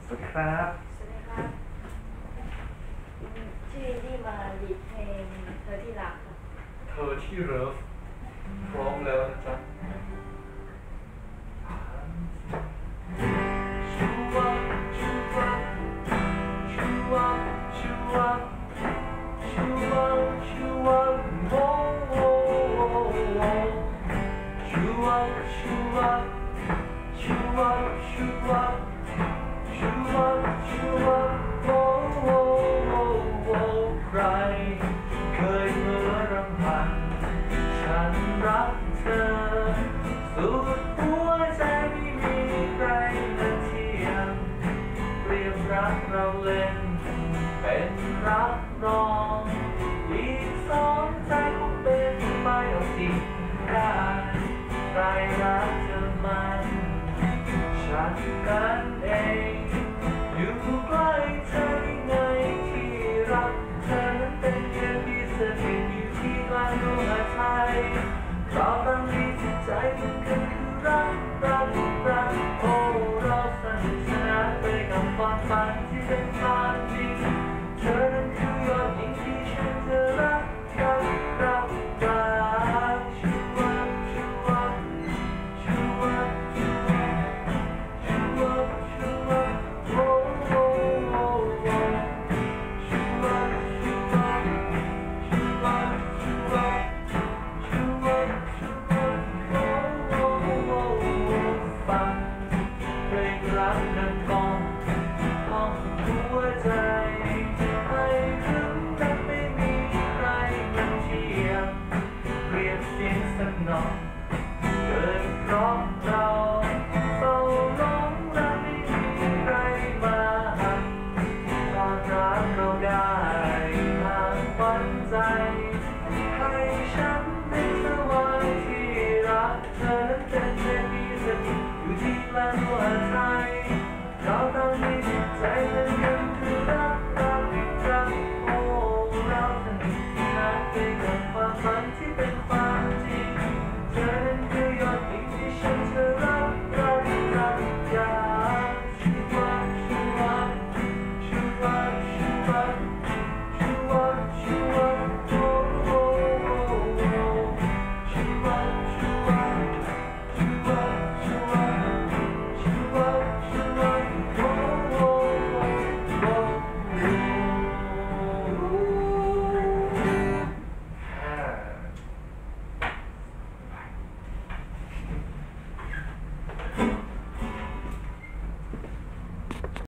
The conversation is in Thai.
สวัสดีครับสวัสดีครับชื่อที่มาดีดเพลงเธอที่รักค่ะเธอที่เลิฟพร้อมแล้วนะจ๊ะชูวับชูวับชูวับชูวับชูวับชูวับโอ้โอ้โอ้โอ้ชูวับชูวับชูวับชูวับชูวับชูวับโอ้โอ้โอ้โอ้ใครเคยเมื่อรำพันฉันรักเธอสุดหัวใจไม่มีใครมาเทียมเปรียบรักเราเล่นเป็นรักรองอีกสองใจคงเป็นไม่เอาจริงได้ใครรักเธอมันฉันกันเองอยู่ใกล้เธอยังไงที่รักเธอนั้นเป็นเพียงพิเศษอยู่ที่กลางดวงอาทิตย์เพราะบางทีจิตใจมันก็คือรักรักรักโอ้เราสนุกสนานไปกับความฝันที่เป็นความจริงเธอนั้นคือยอดหญิงที่ฉันจะรักรักรักรักชูวับชูวับชูวับชูวับชูวับโอ้โอ้โอ้โอ้ชูวับชูวับชูวับชูวับชูวับชูวับโอ้โอ้โอ้โอ้ฟังเพลงรักนั้นก่อน